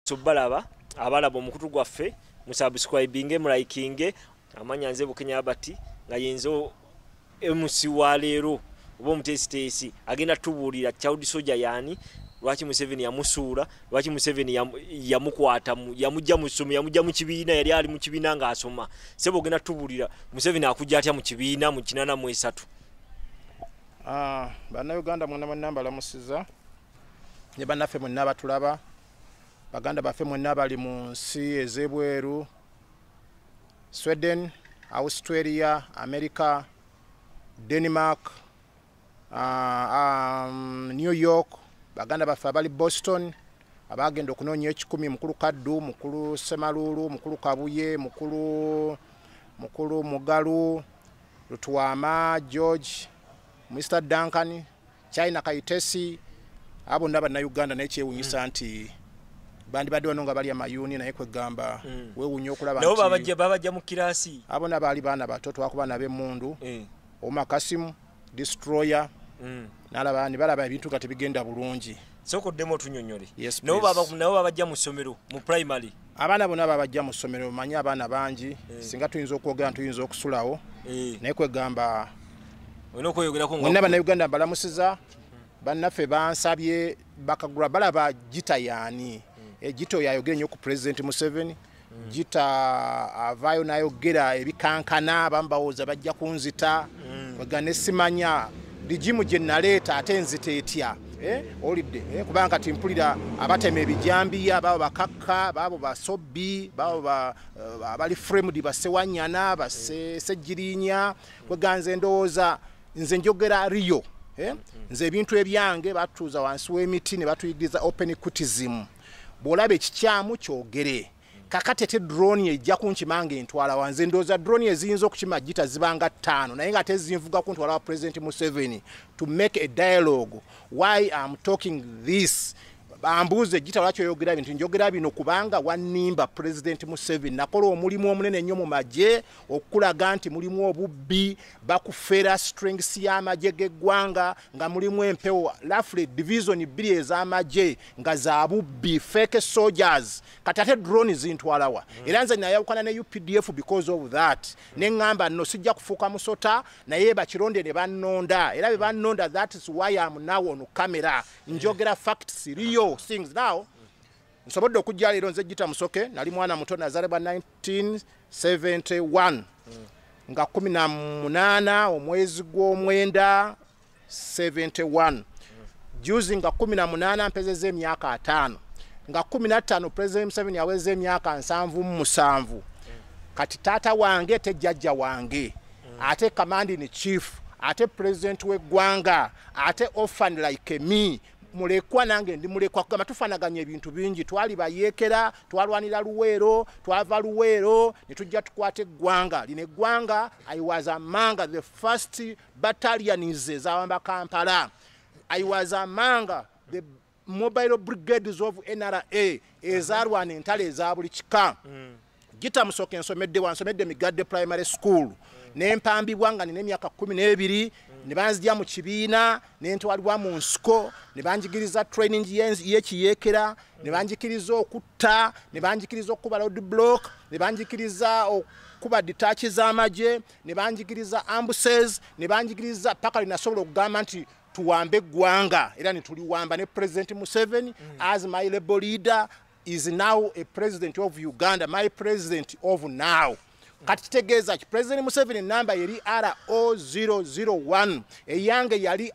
tubalaba abalaba omukutu gwaffe musubscribinge mulaikinge amanya nze Bukenya Abati nga yenzo MC wa leero obo mutesitesi agenda tubuulira child soldier yani lwaki Museveni yamusuula lwaki Museveni yamukwata yamujja mu ssomo yamujja mu kibiina yali ali mu kibiina nga asoma sebo ogenda tubuulira Museveni akujja atya mu kibiina mu 83 bana Uganda mwana namba la musiza ne banaffe mwenna batulaba baganda baffe mwenna bali mu nsi ezebweru Sweden, Australia, America, Denmark, New York, baganda baffe abali Boston, abagenda okunoonya ekikumi mukulu Kaddu, mukulu Semalulu, mukulu Kabuye, mukulu Mugalu, Lutwama, George, Mr. Duncan, China Kaitesi, abo ndaba na Uganda n'ekyewunyisa nti bandi badde wano nga bali amayuni naye kwegamba weewunya okulaba nti babajja mu kirasi abo nabali baana bato twakuba nab'emmundu Oma Kasimu Destroyer nalaba ni balaba ebintu kati bigenda bulungi soko demo tunyonyole yes, nabo babajja mu ssomero mu primary abaana bonna babajja mu ssomero manyi abaana bangi singa tuyinza okwogera tuyinza okusulawo naye kwegamba onokweyogerako nga na Uganda balamusiza bannaffe bansabye bakagula balaba gitta yani Gito yayogera nnyo ku President Museveni Gitta avayo nayogera ebikankana bambawooza bajja kunzita bagane simanya ligimu gye naleeta ate nzita etya olidde kubanga timpulira abatema ebijambiya babo bakakka babo basobbi babo abali framed basewanyana basejjirinya kweganze ndowooza nze njogera riyo nze ebintu ebyange batuuza wansi w'emiti ne batuyigiriza open criticism bolabe ekikyamu kyogere kakati ate drone ejja kunkimanga entwala wanze ndooza drone eziyinza okukima Gitta zibanga 5 naye nga tezinvuga ku ntwala wa President Museveni to make a dialogue why I'm talking this bambuze Gitta lwaki oyogera bintu njogera bino kubanga wanimba President Museveni nakola omulimu omunene nnyo mu magye okulaga nti mulimu obubbi bakufera strengths y'amagye g'eggwanga nga mulimu empewo roughly division 2 ez'amagye nga za bubbi fake soldiers kati ate drone zintwalawa era nze nayawukana ne UPDF because of that neŋŋamba nno sijja kufuuka musota naye bakironde ne bannonda era be bannonda that is why I'm now on camera njogera facts riyo things now nsobodde okujja leero nze Gitta Musoke nali mwana muto nazalebwa 1971 nga 18 omwezi gw'omwenda 71 juzi nga 18 mpezeza emyaka 5 nga 15 President Museveni yaweza emyaka 77 kati taata wange te jjajja wange ate command in chief ate president w'eggwanga ate orphan like me mulekwa nange ndi mulekwa kugamba tufanaganya ebintu bingi twali bayeekera twalwanira Luweero twava Luweero ne tujja tukwate eggwanga lino eggwanga I was among the first battalions ezawamba Kampala I was among the mobile brigades of NRA ezalwana entale eza buli kika Gitta Musoke nsomedde Migadde Primary School nempambibwa nga nina emyaka 12 ne banzija mu kibiina ne ntwalibwa mu nsiko ne banjigiriza training y'ekiyeekera ne banjikiriza okutta ne banjikiriza okuba road block ne banjikiriza okuba detach z'amagye ne banjikiriza ambushes ne banjikiriza paka linasobola okugamba nti tuwambe eggwanga era ne tuliwamba ne President Museveni as my rebel leader is now a president of Uganda, my president of now. Kati kitegeeza ki President Museveni namba yali RO001 eyange yali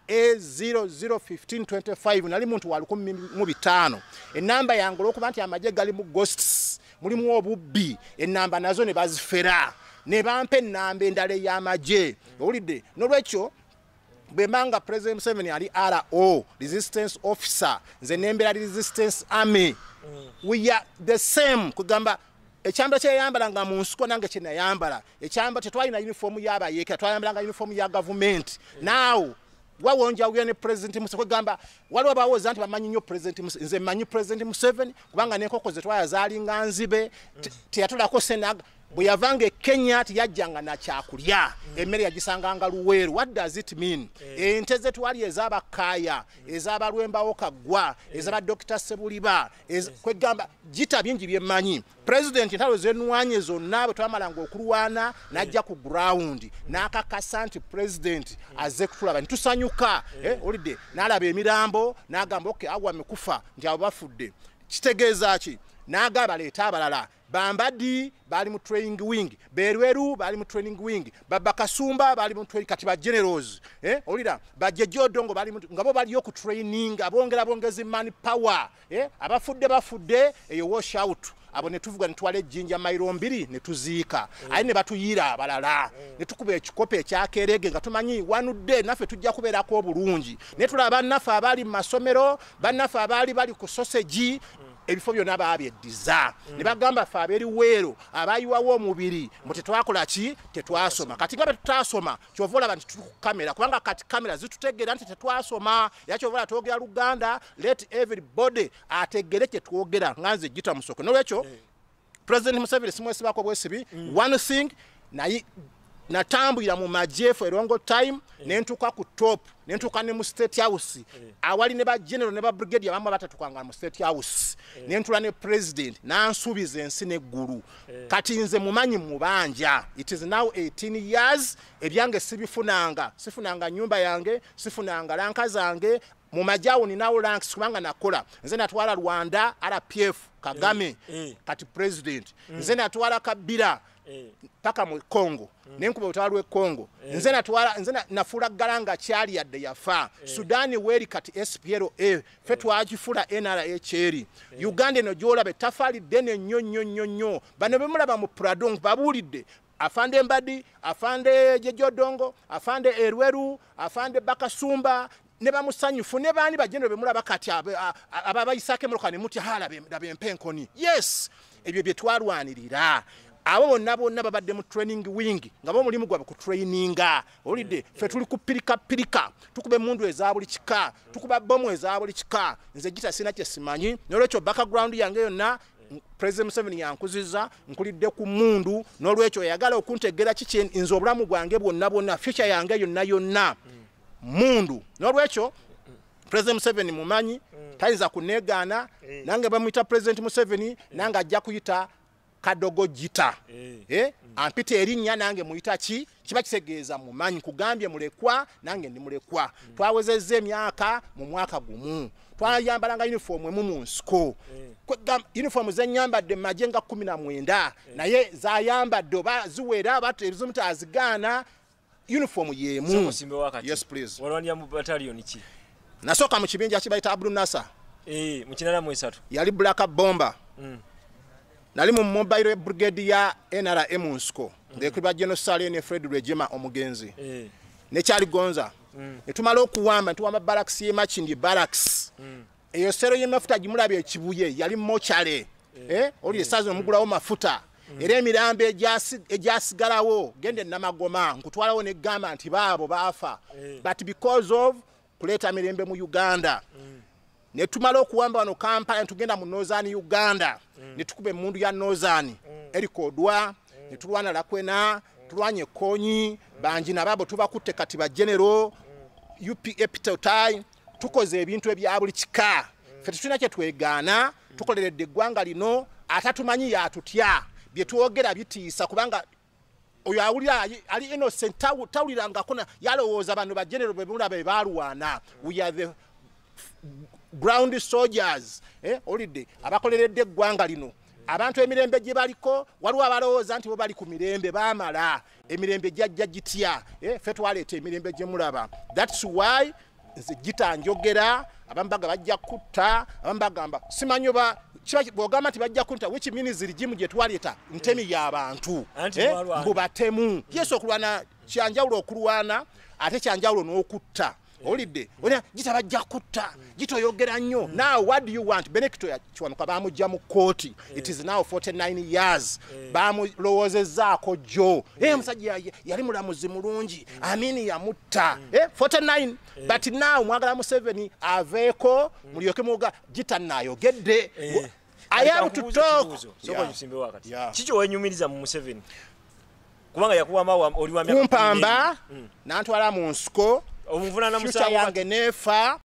RA001525 nali muntu wa 15 enamba yange okuba nti amagye gali mu ghosts mulimu obubbi enamba nazo ne bazifera ne bampe enamba endala y'amagye owulidde n'olwekyo bwembanga President Museveni ali RO resistance officer nze nembera resistance army we are the same kugamba ekyamba kyeyambala nga mu nsiko nange kyenayambala ekyamba tetwalina uniform y'abayeekera twayambalanga uniform ya government now wawonja uya ne President Museveni kugamba waliwo bawooza nti bamanyi nnyo President Museveni nze manyi President Museveni kubanga nenkoko ze twayazalinga nzibe teyatulako senaga bwe yavanga Kenya tiyajjanga na kyakulya emmere yagisanganga Luweero. What does it mean? Ente ze twali ez'abakaya ez'abalwembawo kaggwa ez'aba Dr. Sebuliba kwegamba gitta bingi byemmanyi. President entalo zenwanye zonna bwe twamalanga okulwana n'ajja ku ground n'akakasa nti president azze kutulaba ntusanyuka olidde n'alaba emirambo n'agamba okay agwa mikufa nti abo bafudde. Kitegeeza ki? N'agamba leeta abalala. Bambadi bali mu training wing, Berweru bali mu training wing, Baba Kasumba bali mu training kati ba generals olira bajejo dongo bali ngabo bali yo ku training bongezi man power abafudde eyo wash out abo ne tuvuga ne twale jinja mairo 2 ne tuziika ayi ne batuyira abalala ne tukuba ekikope ekyakerege nga tumanyi wanudde nafe tujja kubeerako obulungi ne tulaba nafe abali mu masomero bannafe abali bali ku sausage ebifo byonna babyeddiza ne bagamba ffe ab'eri Luweero abayiwawo omubiri mbu tetwakola ki tetwasoma. Kati nga bwe tutasoma kyova olaba nti tuli ku kamera kubanga kati kamera zitutegeera nti tetwasoma era kyova olaba twogera Luganda. Let everybody ategere kye twogera nga nze Gitta Musoke. N'olwekyo President Museveni simwesibako bwesibi one thing natambulira mu magye for a long time nentuka ku top nentuka ne mu State House awali ne ba general ne ba brigadier bamwe batatukanga mu State House nentula ne president nansubiza ensi neggulu kati nze mumanyi mubanja. It is now 18 years ebyange sifunanga nyumba yange sifunanga lanka zange mu majawo ninawo ranks kubanga nakola nze natwala Rwanda RPF Kagame kati president nze natwala Kabila paka mu Congo nenkuba utwalwe Congo nze nafula galanga kyali yadde yafa Sudani weri kati SPLA fetwa ajifula NRA Uganda no jola betafali dene nyonyo bano bemulaba mu Pradong babulidde afande Mbadi afande Jejodongo afande Erweru afande Bakasumba ne bamusanyufu ne bani bagendo bemulaba kati ababayisake mulokane muti hala bempenkoni. Yes ebyo bye twalwanirira abo bonna babadde mu training wing nga bo mulimu gwabwe ku traininga olidde fe tuli ku pirika tukube mundu eza buli kika tukuba bomu eza buli kika nze Gitta sina kye simanyi n'olwekyo background yange yonna President Museveni yankuziza nkulidde ku mundu n'olwekyo yagala okuntegera kiki nze obulamu bwange bwonna future yange yonna mundu n'olwekyo President Museveni mumanyi tayinza kunegaana nange bamuyita President Museveni nange ajja kuyita Kadogo Gitta ampite erinnya nange muyita ki kiba kitegeeza mumanyi kugambye mulekwa nange ndi mulekwa twawezezza emyaka mu mwaka gumu twayambalanga uniform emu mu nsiko uniform zenyambadde maje nga 19 naye zayambadde oba ziwera batu ebizimu tazigaana uniform yemu. Yes please. Walwanya mu battalion ki? Nasoka mu kibinja kibayita Abdul Nasser mu kinala mu 3 yali black bomber nali mu mobile brigade ya NRA Munsko ngekuba General ne Fred Regima omugenzi ne kyali gonza netumala okuwamba tuwamba barracks ye Machindi barracks eyo sero ye mafuta gimulabe ekibuye yali mochale oli esazo mugulawo mafuta era emirambe ejasigalawo gende namagoma nkutwalawo ne gamba nti baabo baafa but because of kuleta mirembe mu Uganda ne tumala okuwamba wano Kampala tugenda mu Northern Uganda ne tukube mundu ya Northern erikodwa ne tulwana lakwena tulwanye konyi banji nababo tubakutte kati ba general UP epitotai tukoze ebintu ebya buli kika fe tutuna kye twegana tukoleredde eggwanga lino atatumanyi yatutya bye tuogera bitiisa kubanga oyo awulira ali innocent tawuliranga kona yalowooza bano ba general bemulabe balwana we are the ground soldiers olidde abakoleredde eggwanga lino abantu emirembe gye baliko waliwo abalowooza nti bo bali ku mirembe baamala emirembe jjajja gitya fe twaleeta emirembe gye mulaba. That's why nze Gitta njogera abambaga bajja kutta abambagamba simanyi oba bwogamba nti bajja kunta which means rigimu gye twaleeta ntemi y'abantu mbu batemu. Yes okulwana kyanjawulo okulwana ate kyanjawulo n'okutta olidde onya Gitta bajja kutta Gitta oyogera nnyo. Now what do you want? Benekito ya kiwanuka bamujja mu kooti it is now 49 years bamulowoozezaako jo musajja yali mulamuzi mulungi amini yamutta 49 but now mwagala Museveni aveeko mulyoke muga Gitta nayogedde I am to talk. Kicho wenyumiriza mu Museveni kubanga yakuwa mawa oli wa kumpamba nantwala mu nsiko omuvunana musawo yange nefa